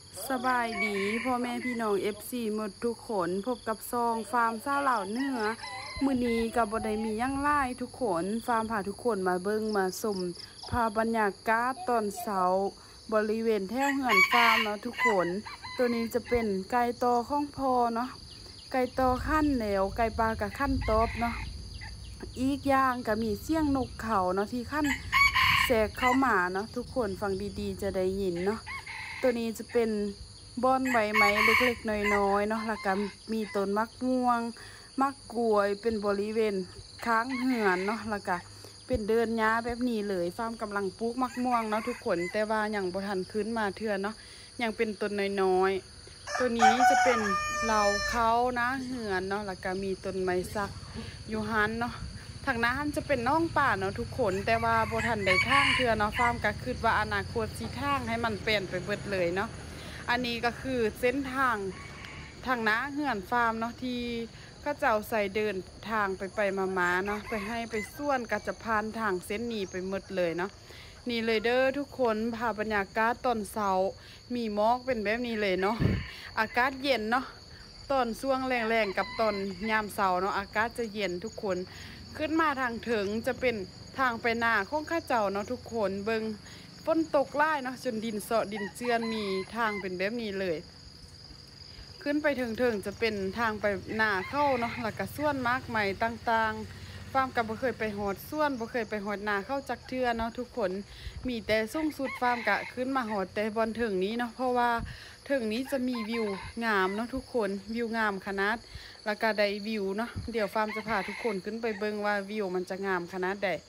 สบายดีพ่อแม่พี่น้อง FC หมดทุกคนพบกับซองฟาร์มซาเหล่าเนื้อมื้อนี้ก็บ่ได้มีหยังหลายทุกคนฟาร์มพาทุกคนมาเบิ่งมาชมพาบรรยากาศตอนเช้าบริเวณแถวเฮือนฟาร์มเนาะทุกคนตัวนี้จะเป็นไก่ตอของพ่อเนาะไก่ตอขั้นแหนวไก่ปลากับขั้นตอบเนาะอีกอย่างก็มีเสียงนกเขาเนาะที่ขั้นแทรกเข้ามาเนาะทุกคนฟังดีๆจะได้ยินเนาะตัวนี้จะเป็นบ่อนใบไม้เล็กๆน้อยๆเนาะแล้วก็มีต้นมักม่วงมักกล้วยเป็นบริเวณค้างเหือนเนาะแล้วก็เป็นเดินหญ้าแบบนี้เลยฟาร์มกำลังปลูกมักม่วงเนาะทุกคนแต่ว่ายังบ่ทันขึ้นมาเทื่อเนาะยังเป็นต้นน้อยๆตัวนี้จะเป็นเหล่าเขานะเหือนเนาะแล้วก็มีต้นไม้สักอยู่หันเนาะทางนั้นจะเป็นน้องป่าเนาะทุกคนแต่ว่าบ่ทันได้ทางเทื่อเนาะฟาร์มก็คิดว่าอนาคตสิทางให้มันเปลี่ยนไปเบิดเลยเนาะอันนี้ก็คือเส้นทางน้าเหือนฟาร์มเนาะที่ก็จะเอาใส่เดินทางไปมาเนาะไปให้ไปส่วนก็จะผ่านทางเส้นนี้ไปหมดเลยเนาะนี่เลยเด้อทุกคนพาบรรยากาศตอนเช้ามีหมอกเป็นแบบนี้เลยเนาะอากาศเย็นเนาะตอนช่วงแรงๆกับตอนยามเช้าเนาะอากาศจะเย็นทุกคนขึ้นมาทางถึงจะเป็นทางไปหน้าของข้าเจ้าเนาะทุกคนเบิงฝนตกไล่เนาะจนดินเสาะดินเจือนมีทางเป็นแบบนี้เลยขึ้นไปถึงจะเป็นทางไปหน้าเข้าเนาะแล้วก็ส่วนมากใหม่ต่างๆฟาร์มกับบ่เคยไปหอดส่วนบ่เคยไปหอดหน้าเข้าจักเทื่อเนาะทุกคนมีแต่ส่งสุดฟาร์มกะขึ้นมาหอดแต่บนถึงนี้เนาะเพราะว่าถึงนี้จะมีวิวงามเนาะทุกคนวิวงามขนาดแล้วก็ได้วิวเนาะเดี๋ยวฟาร์มจะพาทุกคนขึ้นไปเบิ่งว่าวิวมันจะงามขนาดใด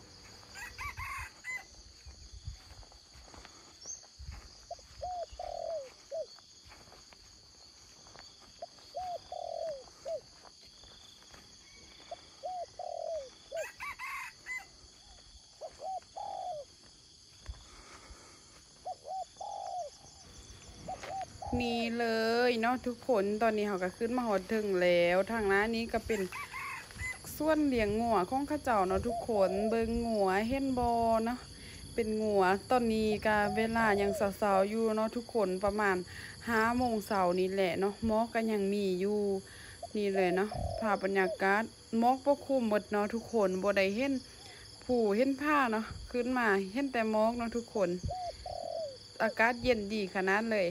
นี่เลยเนาะทุกคนตอนนี้เขาก็ขึ้นมาหอดถึงแล้วทางน้านี้ก็เป็นส่วนเลี้ยงงัวของข้าเจ้าเนาะทุกคนเบิ่งงัวเห็นบอเนาะเป็นงัวตอนนี้ก็เวลายังสาวๆอยู่เนาะทุกคนประมาณ5 โมงเช้านี่แหละเนาะหมอกก็ยังมีอยู่นี่เลยเนาะภาพบรรยากาศหมอกปกคลุมหมดเนาะทุกคนบ่ได้เห็นผู้เห็นผ้าเนาะขึ้นมาเห็นแต่หมอกเนาะทุกคนอากาศเย็นดีขนาดเลย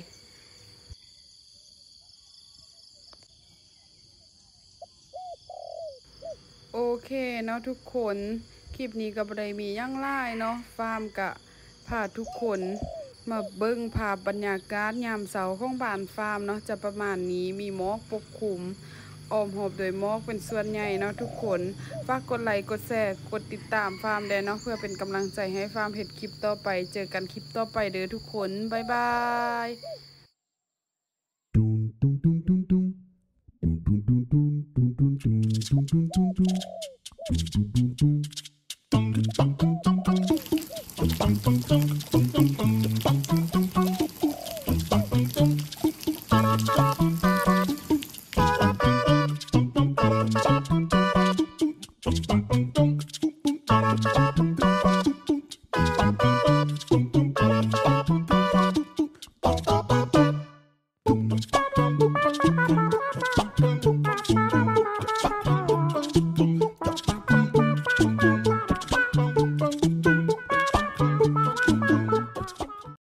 โอเคเนาะทุกคนคลิปนี้ก็บ่ได้มีหยังหลายเนาะฟาร์มกะพาทุกคนมาเบิ่งภาพบรรยากาศยามเช้าของบ้านฟาร์มเนาะจะประมาณนี้มีหมอกปกคลุมอ้อมหอบโดยหมอกเป็นส่วนใหญ่เนาะทุกคนฝากกดไลค์กดแชร์กดติดตามฟาร์มได้เนาะเพื่อเป็นกำลังใจให้ฟาร์มเฮ็ดคลิปต่อไปเจอกันคลิปต่อไปเด้อทุกคนบ๊ายบาย Dun dun dun dun dun dun dun dun dun dun dun dun dun dun dun dun dun dun dun